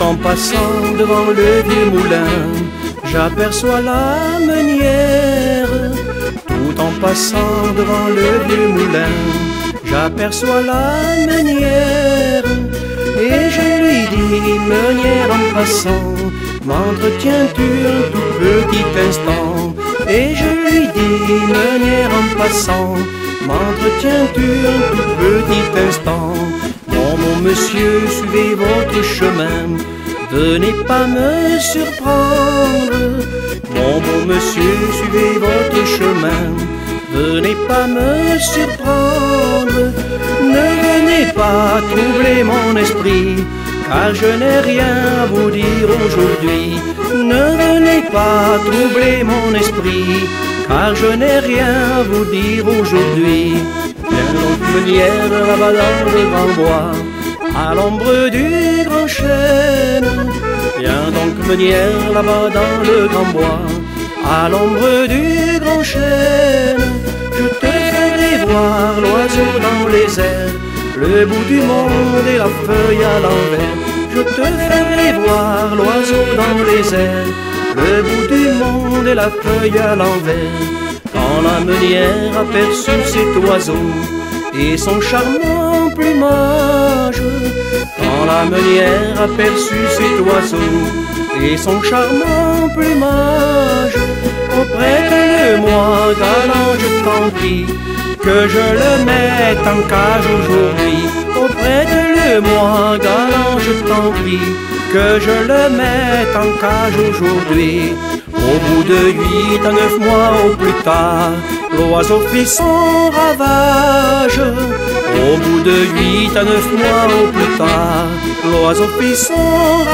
en passant devant le vieux moulin, j'aperçois la meunière. Tout en passant devant le vieux moulin, j'aperçois la meunière. Et je lui dis, meunière en passant, m'entretiens-tu un tout petit instant? Et je lui dis, meunière en passant, m'entretiens-tu un tout petit instant? Mon monsieur, suivez votre chemin, venez pas me surprendre. Mon monsieur, suivez votre chemin, venez pas me surprendre. Ne venez pas troubler mon esprit, car je n'ai rien à vous dire aujourd'hui. Ne venez pas troubler mon esprit, car je n'ai rien à vous dire aujourd'hui. Viens donc meunière là-bas dans le grand bois, à l'ombre du grand chêne. Viens donc meunière là-bas dans le grand bois, à l'ombre du grand chêne. Je te ferai voir l'oiseau dans les airs, le bout du monde et la feuille à l'envers. Je te ferai voir l'oiseau dans les airs, le bout du monde et la feuille à l'envers. Quand la meunière aperçut cet oiseau et son charmant plumage, quand la meunière aperçut cet oiseau et son charmant plumage, prête-le-moi, galant, je t'en prie, que je le mette en cage aujourd'hui. Prête-le-moi, galant, je t'en prie, que je le mette en cage aujourd'hui. Au bout de 8 à 9 mois au plus tard, l'oiseau fit son ravage. Au bout de 8 à 9 mois au plus tard, l'oiseau fit son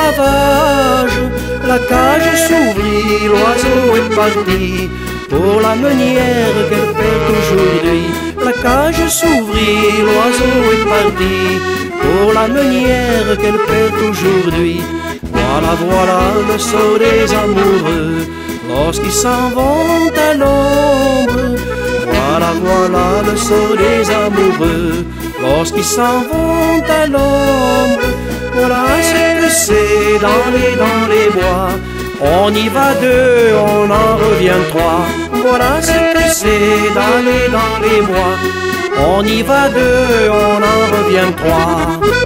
ravage. La cage s'ouvrit, l'oiseau est parti pour la meunière qu'elle perd aujourd'hui. La cage s'ouvrit, l'oiseau est parti pour la meunière qu'elle perd aujourd'hui. Voilà, voilà le sort des amoureux lorsqu'ils s'en vont à l'ombre. Voilà, voilà le sort des amoureux lorsqu'ils s'en vont à l'ombre. Voilà ce que c'est dans les bois. On y va deux, on en revient trois. Voilà ce que c'est dans les bois. On y va deux, on en revient trois.